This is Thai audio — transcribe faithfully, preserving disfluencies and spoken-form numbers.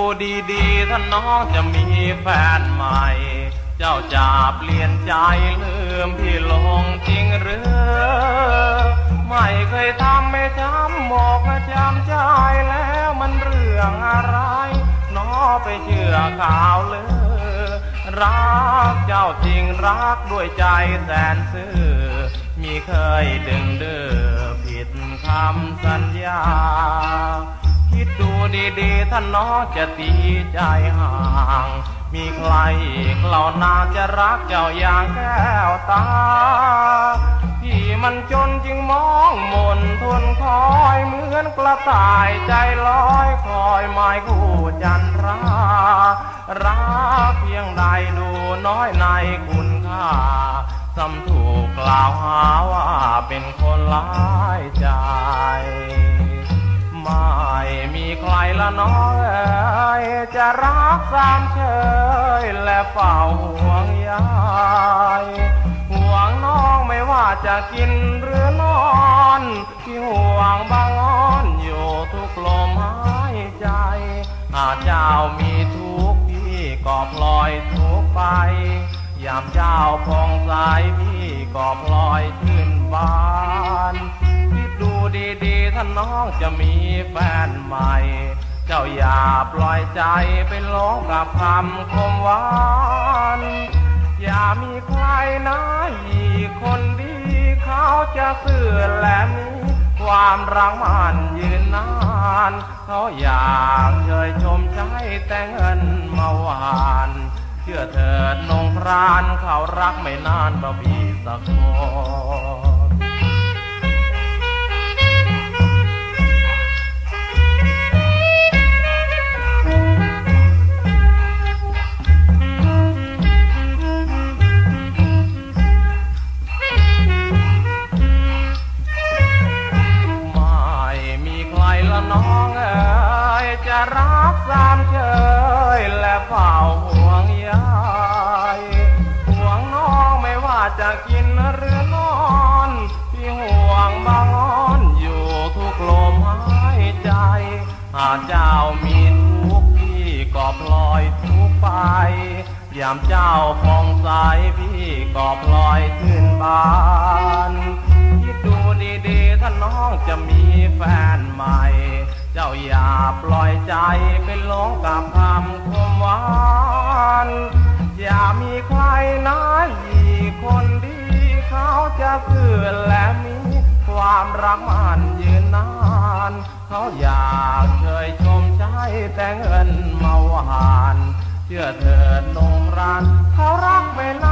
ดีๆถ้าน้องจะมีแฟนใหม่เจ้าจะเปลี่ยนใจลืมพี่ลงจริงหรือไม่เคยทำไม่จำบอกจำใจแล้วมันเรื่องอะไรน้องไปเชื่อข่าวลือรักเจ้าจริงรักด้วยใจแสนซื่อมีเคยดึงดื้อผิดคำสัญญาคิดดูดีๆถ้าน้องจะตีใจห่างมีใครอีกเหล่านาจะรักเจ้าอย่างแก้วตาที่มันจนจึงมองมนทนคอยเหมือนกระต่ายใจลอยคอยหมายคู่จันทรารักเพียงใดดูน้อยในคุณค่าซ้ำถูกกล่าวหาว่าเป็นคนหลายใจไม่มีใครละน้องเอ๋ยจะรักสามเชยและเฝ้าห่วงใยห่วงน้องไม่ว่าจะกินหรือนอนที่ห่วงบางอ้อนอยู่ทุกลมหายใจหากเจ้ามีทุกข์พี่ก็ปล่อยทุกข์ไปยามเจ้าพองใสพี่ก็ปล่อยชื่นบานคิดดูดีๆถ้าน้องจะมีแฟนใหม่เจ้าอย่าปล่อยใจไปหลงกับคำคมหวานอย่ามีใครนะอีกคนดีเขาจะเสื่อและมีความรักมันยืนนานเขาอยากเชยชมใช้แต่เงินมาหวานเชื่อเถิดนงพรานเขารักไม่นานเพราะพี่สักคนน้องเอ๋ยจะรักสามเชยและเฝ้าห่วงใยห่วงน้องไม่ว่าจะกินหรือนอนที่ห่วงบางอ้อนอยู่ทุกลมหายใจหากเจ้ามีทุกข์พี่ก็ปล่อยทุกข์ไปยามเจ้าพองใสพี่ก็ปล่อยชื่นบานคิดดูดีๆถ้าน้องจะมีแฟนใหม่เจ้าอย่าปล่อยใจไปหลงกับคำคมหวานอย่ามีใครนะอีกคนดีเขาจะเกื้อและมีความรักมันยืนนานเขาอยากเคยชมใช้แต่เงินมาหวานเชื่อเถิดนงรันเขารักไม่น